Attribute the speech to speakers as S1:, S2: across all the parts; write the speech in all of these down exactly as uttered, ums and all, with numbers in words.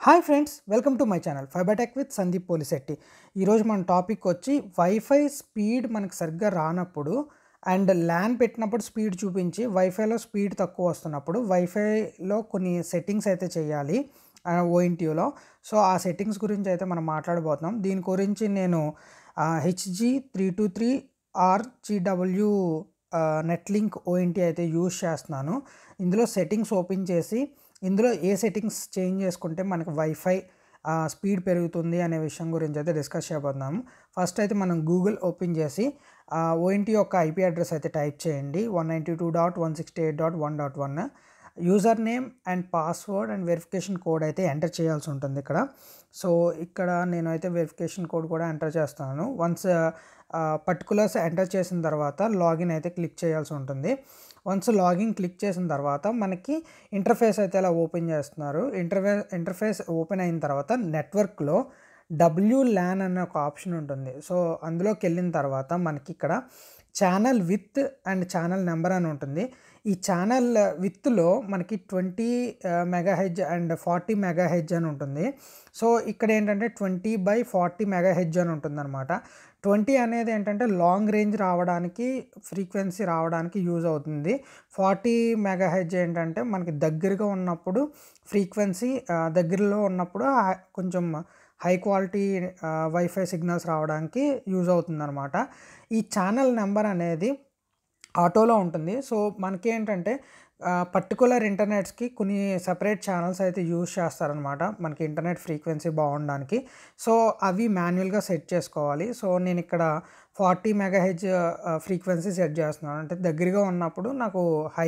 S1: Hi friends, welcome to my channel fibre tech with Sandeep Polishetty. ఈరోజు మన topic వచ్చి wifi speed మనకు సరిగ్గా రానప్పుడు అండ్ ల్యాన్ పెట్టినప్పుడు స్పీడ్ చూపించి వైఫైలో స్పీడ్ తక్కువ వస్తున్నప్పుడు వైఫైలో కొన్ని సెట్టింగ్స్ అయితే చేయాలి ఓఎన్టీయూలో. సో ఆ సెట్టింగ్స్ గురించి అయితే మనం మాట్లాడబోతున్నాం. దీని గురించి నేను H G three two three R G W Netlink ONT అయితే యూజ్ చేస్తున్నాను. ఇందులో సెట్టింగ్స్ ఓపెన్ చేసి ఇందులో ఏ సెట్టింగ్స్ చేంజ్ చేసుకుంటే మనకు వైఫై స్పీడ్ పెరుగుతుంది అనే విషయం గురించి అయితే డిస్కస్ చేయబోతున్నాము. ఫస్ట్ అయితే మనం గూగుల్ ఓపెన్ చేసి ఓఎన్టీ యొక్క ఐపీ అడ్రస్ అయితే టైప్ చేయండి. One ninety two dot one sixty eight dot one dot one user name and password and verification code అయితే ఎంటర్ చేయాల్సి ఉంటుంది ఇక్కడ. సో ఇక్కడ నేను అయితే వెరిఫికేషన్ కోడ్ కూడా ఎంటర్ చేస్తాను. వన్స్ పర్టికులర్స్ ఎంటర్ చేసిన తర్వాత లాగిన్ అయితే క్లిక్ చేయాల్సి ఉంటుంది. వన్స్ లాగిన్ క్లిక్ చేసిన తర్వాత మనకి ఇంటర్ఫేస్ అయితే అలా ఓపెన్ చేస్తున్నారు. ఇంటర్ఫే ఇంటర్ఫేస్ ఓపెన్ అయిన తర్వాత నెట్వర్క్లో డబ్ల్యూ ల్యాన్ అనే ఒక ఆప్షన్ ఉంటుంది. సో అందులోకి వెళ్ళిన తర్వాత మనకి ఇక్కడ channel width and channel number అని ఉంటుంది. ఈ ఛానల్ విత్లో మనకి twenty megahertz and forty megahertz అని ఉంటుంది. సో ఇక్కడ ఏంటంటే twenty by forty megahertz అని ఉంటుంది అనమాట. ట్వంటీ అనేది ఏంటంటే లాంగ్ రేంజ్ రావడానికి, ఫ్రీక్వెన్సీ రావడానికి యూజ్ అవుతుంది. ఫార్టీ మెగా హెడ్జ్ ఏంటంటే మనకి దగ్గరగా ఉన్నప్పుడు, ఫ్రీక్వెన్సీ దగ్గరలో ఉన్నప్పుడు కొంచెం హై క్వాలిటీ వైఫై సిగ్నల్స్ రావడానికి యూజ్ అవుతుంది అనమాట. ఈ ఛానల్ నెంబర్ అనేది ఆటోలో ఉంటుంది. సో మనకి ఏంటంటే పర్టికులర్ ఇంటర్నెట్స్కి కొన్ని సెపరేట్ ఛానల్స్ అయితే యూజ్ చేస్తారనమాట మనకి ఇంటర్నెట్ ఫ్రీక్వెన్సీ బాగుండడానికి. సో అవి మాన్యువల్గా సెట్ చేసుకోవాలి. సో నేను ఇక్కడ forty megahertz frequency set చేస్తున్నాను. అంటే దగ్గరగా ఉన్నప్పుడు నాకు హై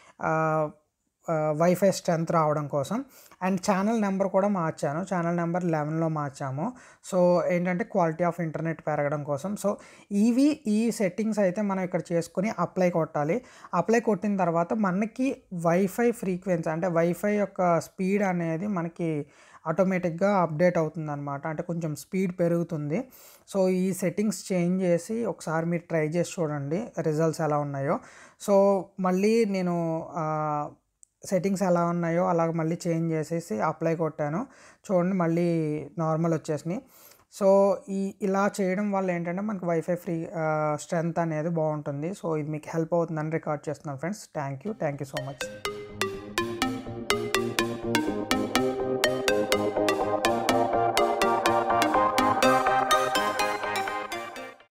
S1: వైఫై స్ట్రెంత్ రావడం కోసం. అండ్ ఛానల్ నెంబర్ కూడా మార్చాను. ఛానల్ నెంబర్ లెవెన్లో మార్చాము. సో ఏంటంటే క్వాలిటీ ఆఫ్ ఇంటర్నెట్ పెరగడం కోసం. సో ఇవి ఈ సెట్టింగ్స్ అయితే మనం ఇక్కడ చేసుకుని అప్లై కొట్టాలి. అప్లై కొట్టిన తర్వాత మనకి వైఫై ఫ్రీక్వెన్సీ అంటే వైఫై యొక్క స్పీడ్ అనేది మనకి ఆటోమేటిక్గా అప్డేట్ అవుతుంది అనమాట. అంటే కొంచెం స్పీడ్ పెరుగుతుంది. సో ఈ సెట్టింగ్స్ చేంజ్ చేసి ఒకసారి మీరు ట్రై చేసి చూడండి రిజల్ట్స్ ఎలా ఉన్నాయో. సో మళ్ళీ నేను సెట్టింగ్స్ ఎలా ఉన్నాయో అలాగ మళ్ళీ చేంజ్ చేసేసి అప్లై కొట్టాను. చూడండి మళ్ళీ నార్మల్ వచ్చేసినాయి. సో ఈ ఇలా చేయడం వల్ల ఏంటంటే మనకి వైఫై ఫ్రీ స్ట్రెంత్ అనేది బాగుంటుంది. సో ఇది మీకు హెల్ప్ అవుతుందని రికార్డ్ చేస్తున్నాను friends. Thank you thank you so much.